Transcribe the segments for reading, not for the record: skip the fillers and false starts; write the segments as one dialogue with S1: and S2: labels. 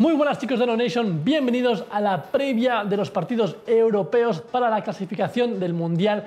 S1: Muy buenas chicos de No Nation, bienvenidos a la previa de los partidos europeos para la clasificación del Mundial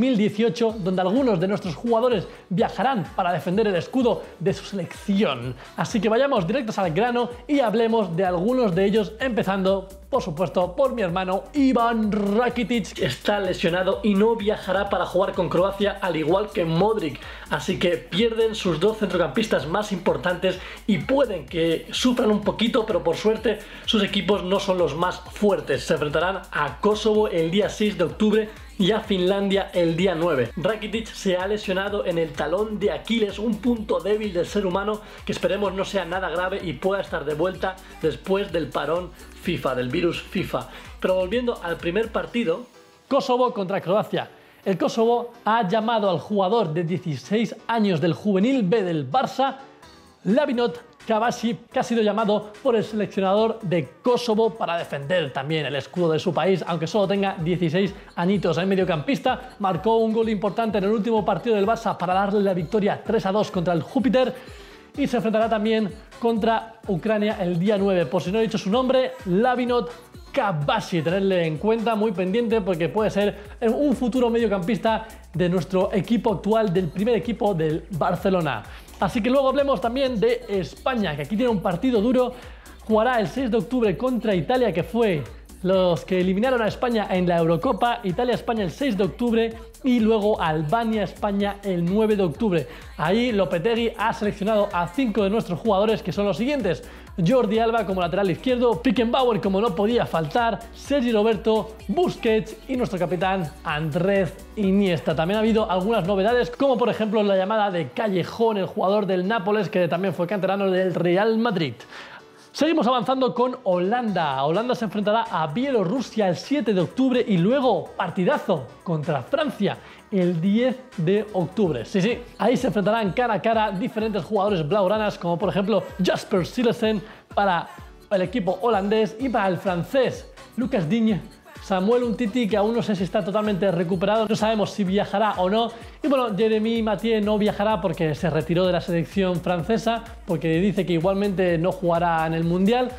S1: 2018, donde algunos de nuestros jugadores viajarán para defender el escudo de su selección. Así que vayamos directos al grano y hablemos de algunos de ellos, empezando, por supuesto, por mi hermano Ivan Rakitic, que está lesionado y no viajará para jugar con Croacia, al igual que Modric. Así que pierden sus dos centrocampistas más importantes y pueden que sufran un poquito, pero por suerte sus equipos no son los más fuertes. Se enfrentarán a Kosovo el día 6 de octubre y a Finlandia el día 9. Rakitic se ha lesionado en el talón de Aquiles, un punto débil del ser humano que esperemos no sea nada grave y pueda estar de vuelta después del parón FIFA, del virus FIFA. Pero volviendo al primer partido, Kosovo contra Croacia. El Kosovo ha llamado al jugador de 16 años del juvenil B del Barça, Lavinot Kavashi, que ha sido llamado por el seleccionador de Kosovo para defender también el escudo de su país, aunque solo tenga 16 añitos. El mediocampista marcó un gol importante en el último partido del Barça para darle la victoria 3-2 contra el Júpiter y se enfrentará también contra Ucrania el día 9. Por si no he dicho su nombre, Lavinot Kavashi, tenerle en cuenta, muy pendiente, porque puede ser un futuro mediocampista de nuestro equipo actual, del primer equipo del Barcelona. Así que luego hablemos también de España, que aquí tiene un partido duro. Jugará el 6 de octubre contra Italia, que fue los que eliminaron a España en la Eurocopa. Italia-España el 6 de octubre y luego Albania-España el 9 de octubre. Ahí Lopetegui ha seleccionado a 5 de nuestros jugadores, que son los siguientes: Jordi Alba como lateral izquierdo, Beckenbauer como no podía faltar, Sergi Roberto, Busquets y nuestro capitán Andrés Iniesta. También ha habido algunas novedades, como por ejemplo la llamada de Callejón, el jugador del Nápoles, que también fue canterano del Real Madrid. Seguimos avanzando con Holanda. Holanda se enfrentará a Bielorrusia el 7 de octubre y luego partidazo contra Francia el 10 de octubre. Sí, ahí se enfrentarán cara a cara diferentes jugadores blaugranas, como por ejemplo Jasper Cillessen para el equipo holandés y para el francés Lucas Digne, Samuel Umtiti, que aún no sé si está totalmente recuperado, no sabemos si viajará o no. Y bueno, Jeremy Mathieu no viajará porque se retiró de la selección francesa, porque dice que igualmente no jugará en el Mundial.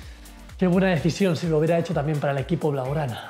S1: Qué buena decisión si lo hubiera hecho también para el equipo blaugrana.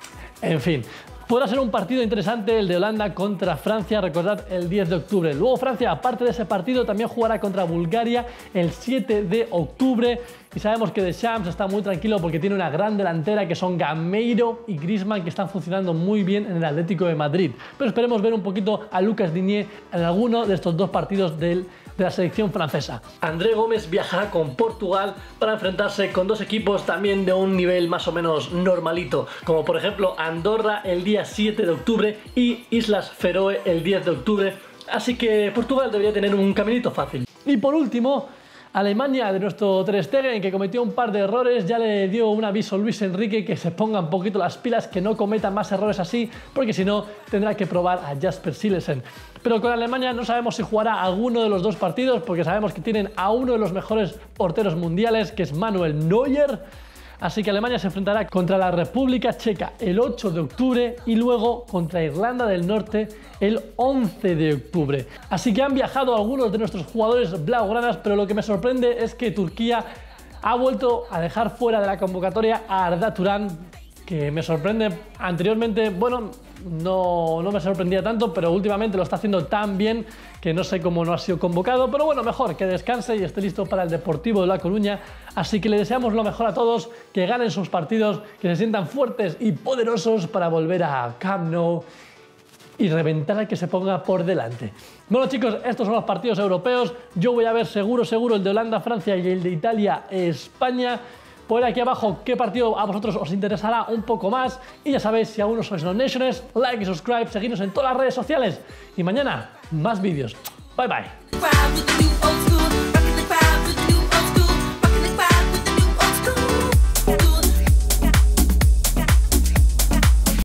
S1: En fin, podrá ser un partido interesante el de Holanda contra Francia, recordad, el 10 de octubre. Luego Francia, aparte de ese partido, también jugará contra Bulgaria el 7 de octubre. Y sabemos que Deschamps está muy tranquilo porque tiene una gran delantera, que son Gameiro y Griezmann, que están funcionando muy bien en el Atlético de Madrid. Pero esperemos ver un poquito a Lucas Digne en alguno de estos dos partidos de la selección francesa. André Gómez viajará con Portugal para enfrentarse con dos equipos también de un nivel más o menos normalito, como por ejemplo Andorra el día 7 de octubre y Islas Feroe el 10 de octubre. Así que Portugal debería tener un caminito fácil. Y por último, Alemania, de nuestro Ter Stegen, que cometió un par de errores. Ya le dio un aviso Luis Enrique que se ponga un poquito las pilas, que no cometa más errores así, porque si no tendrá que probar a Jasper Cillessen. Pero con Alemania no sabemos si jugará alguno de los dos partidos, porque sabemos que tienen a uno de los mejores porteros mundiales, que es Manuel Neuer. Así que Alemania se enfrentará contra la República Checa el 8 de octubre y luego contra Irlanda del Norte el 11 de octubre. Así que han viajado algunos de nuestros jugadores blaugranas, pero lo que me sorprende es que Turquía ha vuelto a dejar fuera de la convocatoria a Arda Turan, que me sorprende. Anteriormente, bueno, no me sorprendía tanto, pero últimamente lo está haciendo tan bien que no sé cómo no ha sido convocado. Pero bueno, mejor que descanse y esté listo para el Deportivo de La Coruña. Así que le deseamos lo mejor a todos, que ganen sus partidos, que se sientan fuertes y poderosos para volver a Camp Nou y reventar al que se ponga por delante. Bueno chicos, estos son los partidos europeos. Yo voy a ver seguro el de Holanda-Francia y el de Italia-España. Poned aquí abajo qué partido a vosotros os interesará un poco más. Y ya sabéis, si aún no sois No Nationers, like y subscribe, seguidnos en todas las redes sociales. Y mañana, más vídeos. Bye bye.